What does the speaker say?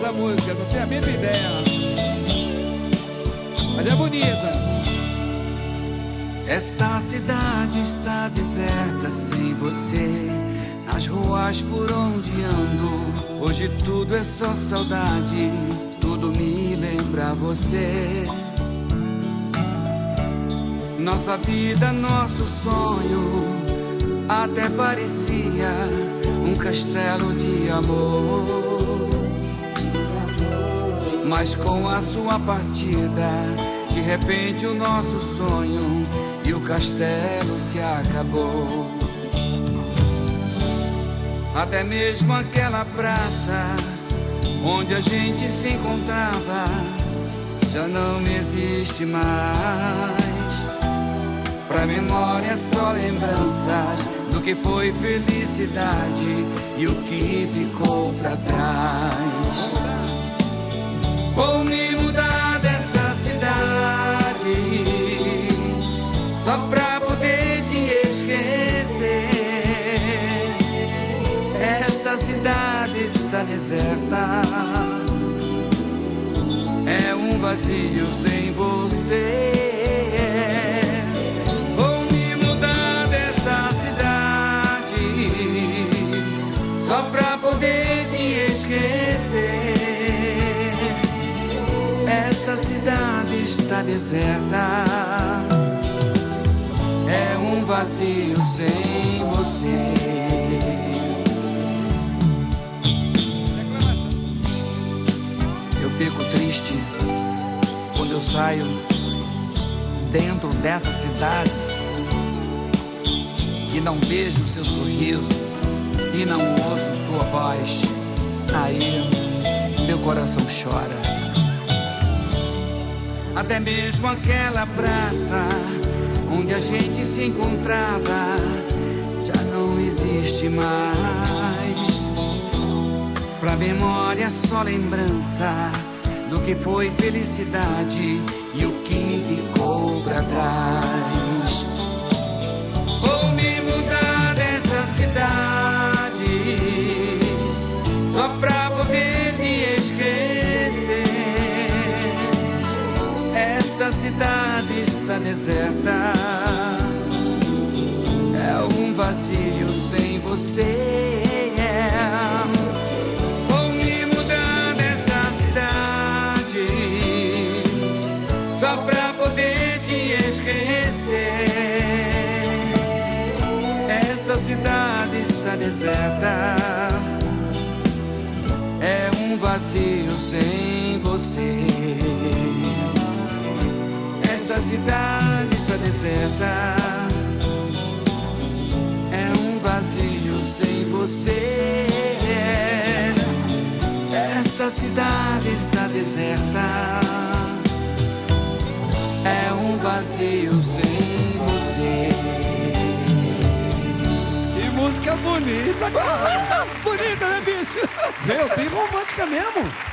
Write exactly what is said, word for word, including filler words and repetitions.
essa música, não tenho a mínima ideia. Mas é bonita. Esta cidade está deserta sem você. Nas ruas por onde ando, hoje tudo é só saudade. Tudo me lembra você. Nossa vida, nosso sonho, até parecia um castelo de amor. Mas com a sua partida, de repente o nosso sonho e o castelo se acabou. Até mesmo aquela praça onde a gente se encontrava já não existe mais. Pra memória só lembranças do que foi felicidade e o que ficou pra trás. Vou me mudar dessa cidade só pra poder te esquecer. Esta cidade está deserta, é um vazio sem você. Vou me mudar desta cidade só pra poder te esquecer. Esta cidade está deserta, é um vazio sem você. Eu fico triste quando eu saio dentro dessa cidade e não vejo seu sorriso e não ouço sua voz. Aí meu coração chora. Até mesmo aquela praça onde a gente se encontrava já não existe mais. Pra memória só lembrança do que foi felicidade e o que ficou pra trás. Vou me mudar dessa cidade só pra poder te esquecer. Esta cidade está deserta, é um vazio sem você. Vou me mudar desta cidade só pra poder te esquecer. Esta cidade está deserta, é um vazio sem você. Esta cidade está deserta, é um vazio sem você. Esta cidade está deserta, é um vazio sem você. Que música bonita, cara. Bonita, né, bicho? Meu, bem romântica mesmo.